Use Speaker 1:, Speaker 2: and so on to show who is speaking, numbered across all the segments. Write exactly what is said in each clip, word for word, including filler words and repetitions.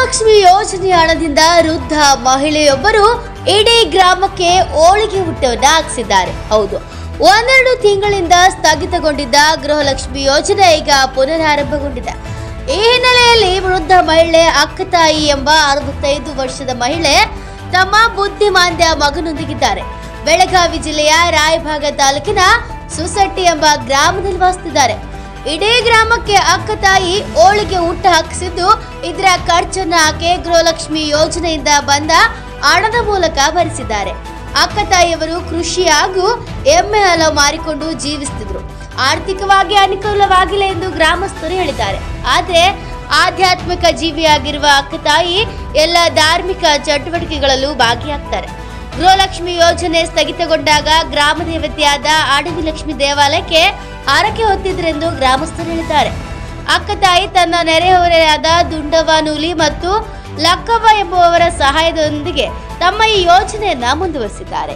Speaker 1: ಗೃಹಲಕ್ಷ್ಮಿ ಯೋಜನೆ ಹಣದಿಂದ ವೃದ್ಧ ಮಹಿಳೆಯೊಬ್ಬರು ಇಡೀ ಗ್ರಾಮಕ್ಕೆ ಹೋಳಿಗೆ ಊಟವನ್ನು ಹಾಕಿಸಿದ್ದಾರೆ. ಹೌದು, ಒಂದೆರಡು ತಿಂಗಳಿಂದ ಸ್ಥಗಿತಗೊಂಡಿದ್ದ ಗೃಹಲಕ್ಷ್ಮಿ ಯೋಜನೆ ಈಗ ಪುನರಾರಂಭಗೊಂಡಿದೆ. ಈ ಹಿನ್ನೆಲೆಯಲ್ಲಿ ವೃದ್ಧ ಮಹಿಳೆ ಅಕ್ಕತಾಯಿ ಎಂಬ ಅರವತ್ತೈದು ವರ್ಷದ ಮಹಿಳೆ ತಮ್ಮ ಬುದ್ಧಿಮಾಂದ್ಯ ಮಗನೊಂದಿಗಿದ್ದಾರೆ. ಬೆಳಗಾವಿ ಜಿಲ್ಲೆಯ ರಾಯಭಾಗ ತಾಲೂಕಿನ ಸುಸಟ್ಟಿ ಎಂಬ ಗ್ರಾಮದಲ್ಲಿ ವಾಸಿಸುತ್ತಿದ್ದಾರೆ. ಇಡೀ ಗ್ರಾಮಕ್ಕೆ ಅಕ್ಕತಾಯಿ ಹೋಳಿಗೆ ಊಟ ಹಾಕಿಸಿದ್ದು, ಇದರ ಖರ್ಚನ್ನು ಆಕೆ ಗೃಹಲಕ್ಷ್ಮಿ ಯೋಜನೆಯಿಂದ ಬಂದ ಹಣದ ಮೂಲಕ ಭರಿಸಿದ್ದಾರೆ. ಅಕ್ಕತಾಯಿಯವರು ಕೃಷಿ ಹಾಗೂ ಎಮ್ಮೆ ಹಾಲು ಮಾರಿಕೊಂಡು ಜೀವಿಸುತ್ತಿದ್ರು. ಆರ್ಥಿಕವಾಗಿ ಅನುಕೂಲವಾಗಿಲ್ಲ ಎಂದು ಗ್ರಾಮಸ್ಥರು ಹೇಳಿದ್ದಾರೆ. ಆದರೆ ಆಧ್ಯಾತ್ಮಿಕ ಜೀವಿಯಾಗಿರುವ ಅಕ್ಕತಾಯಿ ಎಲ್ಲ ಧಾರ್ಮಿಕ ಚಟುವಟಿಕೆಗಳಲ್ಲೂ ಭಾಗಿಯಾಗ್ತಾರೆ. ಗೃಹಲಕ್ಷ್ಮಿ ಯೋಜನೆ ಸ್ಥಗಿತಗೊಂಡಾಗ ಗ್ರಾಮ ದೇವತೆಯಾದ ಅಡವಿ ಲಕ್ಷ್ಮಿ ದೇವಾಲಯಕ್ಕೆ ಹರಕೆ ಹೊತ್ತಿದ್ರೆಂದು ಗ್ರಾಮಸ್ಥರು ಹೇಳಿದ್ದಾರೆ. ಅಕ್ಕತಾಯಿ ತನ್ನ ನೆರೆಹೊರೆಯಾದ ದುಂಡವನೂಲಿ ಮತ್ತು ಲಕ್ಕವ್ವ ಎಂಬುವವರ ಸಹಾಯದೊಂದಿಗೆ ತಮ್ಮ ಈ ಯೋಜನೆಯನ್ನ ಮುಂದುವರಿಸಿದ್ದಾರೆ.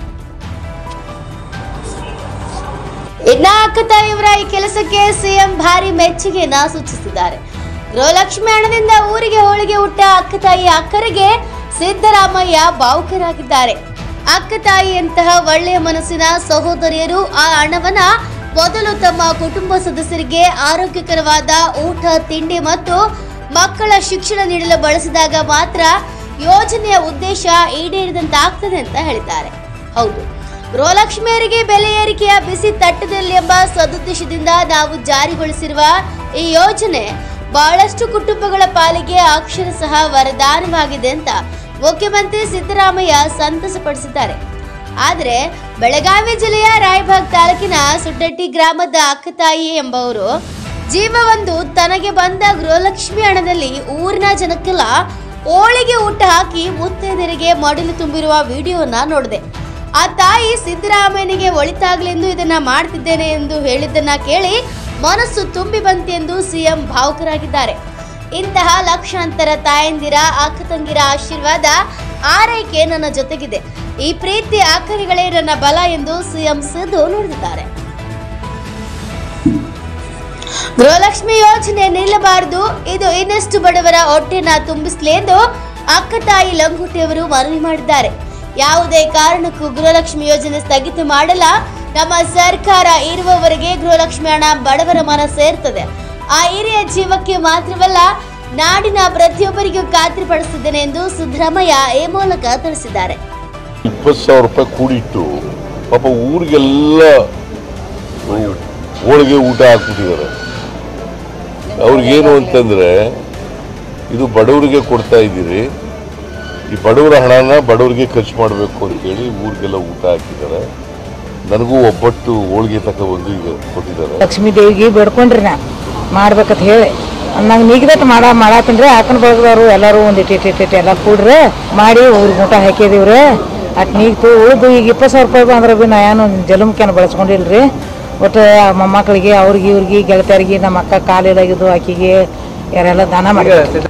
Speaker 1: ಇನ್ನ ಅಕ್ಕತಾಯಿಯವರ ಈ ಕೆಲಸಕ್ಕೆ ಸಿಎಂ ಭಾರಿ ಮೆಚ್ಚುಗೆಯನ್ನ ಸೂಚಿಸಿದ್ದಾರೆ. ಗೃಹಲಕ್ಷ್ಮಿ ಹಣದಿಂದ ಊರಿಗೆ ಹೋಳಿಗೆ ಊಟ ಅಕ್ಕತಾಯಿ ಅಕ್ಕರಿಗೆ ಸಿದ್ದರಾಮಯ್ಯ ಭಾವುಕರಾಗಿದ್ದಾರೆ. ಅಕ್ಕತಾಯಿಯಂತಹ ಒಳ್ಳೆಯ ಮನಸ್ಸಿನ ಸಹೋದರಿಯರು ಆ ಹಣವನ್ನ ಮೊದಲು ತಮ್ಮ ಕುಟುಂಬ ಸದಸ್ಯರಿಗೆ ಆರೋಗ್ಯಕರವಾದ ಊಟ ತಿಂಡಿ ಮತ್ತು ಮಕ್ಕಳ ಶಿಕ್ಷಣ ನೀಡಲು ಬಳಸಿದಾಗ ಮಾತ್ರ ಯೋಜನೆಯ ಉದ್ದೇಶ ಈಡೇರಿದಂತಾಗ್ತದೆ ಅಂತ ಹೇಳಿದ್ದಾರೆ. ಹೌದು, ಗೃಹಲಕ್ಷ್ಮಿಯರಿಗೆ ಬೆಲೆ ಏರಿಕೆಯ ಬಿಸಿ ತಟ್ಟದಲ್ಲಿ ಎಂಬ ಸದುದ್ದೇಶದಿಂದ ನಾವು ಜಾರಿಗೊಳಿಸಿರುವ ಈ ಯೋಜನೆ ಬಹಳಷ್ಟು ಕುಟುಂಬಗಳ ಪಾಲಿಗೆ ಅಕ್ಷರಶಃ ವರದಾನವಾಗಿದೆ ಅಂತ ಮುಖ್ಯಮಂತ್ರಿ ಸಿದ್ದರಾಮಯ್ಯ ಸಂತಸಪಡಿಸಿದ್ದಾರೆ. ಆದರೆ ಬೆಳಗಾವಿ ಜಿಲ್ಲೆಯ ರಾಯಭಾಗ ತಾಲೂಕಿನ ಸುಡ್ಡಟ್ಟಿ ಗ್ರಾಮದ ಅಕ್ಕತಾಯಿ ಎಂಬವರು ಜೀವವೊಂದು ತನಗೆ ಬಂದ ಗೃಹಲಕ್ಷ್ಮಿ ಹಣದಲ್ಲಿ ಊರಿನ ಜನಕ್ಕೆಲ್ಲ ಹೋಳಿಗೆ ಊಟ ಹಾಕಿ ಮುತ್ತೈದೆಯರಿಗೆ ಮಡಿಲು ತುಂಬಿರುವ ವಿಡಿಯೋನ ನೋಡಿದೆ. ಆ ತಾಯಿ ಸಿದ್ದರಾಮಯ್ಯನಿಗೆ ಒಳಿತಾಗಲೆಂದು ಇದನ್ನ ಮಾಡ್ತಿದ್ದೇನೆ ಎಂದು ಹೇಳಿದ್ದನ್ನ ಕೇಳಿ ಮನಸ್ಸು ತುಂಬಿ ಬಂತು ಎಂದು ಸಿಎಂ ಭಾವುಕರಾಗಿದ್ದಾರೆ. ಇಂತಹ ಲಕ್ಷಾಂತರ ತಾಯಂದಿರ ಅಕ್ಕ ತಂಗಿರ ಆಶೀರ್ವಾದ ಆರೈಕೆ ನನ್ನ ಜೊತೆಗಿದೆ. ಈ ಪ್ರೀತಿ ಆಕರಿಗಳೇ ನನ್ನ ಬಲ ಎಂದು ಸಿಎಂ ಸಿದ್ದು ನುಡಿದಿದ್ದಾರೆ. ಗೃಹಲಕ್ಷ್ಮಿ ಯೋಜನೆ ನಿಲ್ಲಬಾರದು, ಇದು ಇನ್ನಷ್ಟು ಬಡವರ ಹೊಟ್ಟೆನ ತುಂಬಿಸಲಿ ಎಂದು ಅಕ್ಕತಾಯಿ ಲಂಗೋಟಿಯವರು ಮನವಿ ಮಾಡಿದ್ದಾರೆ. ಯಾವುದೇ ಕಾರಣಕ್ಕೂ ಗೃಹಲಕ್ಷ್ಮಿ ಯೋಜನೆ ಸ್ಥಗಿತ ಮಾಡಲ್ಲ. ನಮ್ಮ ಸರ್ಕಾರ ಇರುವವರೆಗೆ ಗೃಹಲಕ್ಷ್ಮಿ ಹಣ ಬಡವರ ಮನ ಸೇರ್ತದೆ. ಆ ಹಿರಿಯ ಜೀವಕ್ಕೆ ಮಾತ್ರವಲ್ಲ, ನಾಡಿನ ಪ್ರತಿಯೊಬ್ಬರಿಗೂ ಖಾತ್ರಿಪಡಿಸಿದ್ದೇನೆ ಎಂದು ಸಿದ್ದರಾಮಯ್ಯ ಈ ಮೂಲಕ ತಿಳಿಸಿದ್ದಾರೆ.
Speaker 2: ಇಪ್ಪತ್ತು ಸಾವಿರ ರೂಪಾಯಿ ಕೂಡಿಟ್ಟು ಪಾಪ ಊರಿಗೆಲ್ಲ ಹೋಳಿಗೆ ಊಟ ಹಾಕ್ಬಿಟ್ಟಿದ್ದಾರೆ. ಅವ್ರಿಗೇನು ಅಂತಂದ್ರೆ, ಇದು ಬಡವರಿಗೆ ಕೊಡ್ತಾ ಇದ್ದೀರಿ, ಈ ಬಡವರ ಹಣನ ಬಡವರಿಗೆ ಖರ್ಚು ಮಾಡಬೇಕು ಅಂತೇಳಿ ಊರಿಗೆಲ್ಲ ಊಟ ಹಾಕಿದ್ದಾರೆ. ನನಗೂ ಒಬ್ಬಟ್ಟು ಹೋಳಿಗೆ ತಗೊಬಂದು ಈಗ ಕೊಟ್ಟಿದ್ದಾರೆ.
Speaker 3: ಲಕ್ಷ್ಮೀ ದೇವಿಗೆ ಬೇಡ್ಕೊಂಡ್ರಿ ನಾ ಮಾಡ್ಬೇಕಂತ ಹೇಳಿ ನಂಗೆ ನಿಗದಟ್ಟು ಮಾಡ ಮಾಡಾತನ್ರಿ ಹಾಕೊಂಡು ಬರೋದವರು ಎಲ್ಲರೂ ಒಂದು ಇಟ್ಟು ಇಟ್ಟು ಇಟ್ಟು ಎಲ್ಲ ಕೂಡ್ರಿ ಮಾಡಿ ಊರಿಗೆ ಊಟ ಹಾಕಿದೀವ್ರಿ. ಅಟ್ ನೀಗ್ತು ಉಳಿದು ಈಗ ಇಪ್ಪತ್ತು ಸಾವಿರ ರೂಪಾಯಿ ಅಂದ್ರೆ ಭೀ ನಾ ಏನು ಜಲಮುಖಿಯನ್ನು ಬಳಸ್ಕೊಂಡಿಲ್ರಿ. ಒಟ್ಟು ಮೊಮ್ಮಕ್ಕಳಿಗೆ ಅವ್ರಿಗೆ ಇವ್ರಿಗೆ ಗೆಳತಿಯರಿಗೆ ನಮ್ಮ ಅಕ್ಕ ಕಾಲಿಲಾಗಿದ್ದು ಆಕಿಗೆ ಯಾರೆಲ್ಲ ದಾನ ಮಾಡಿ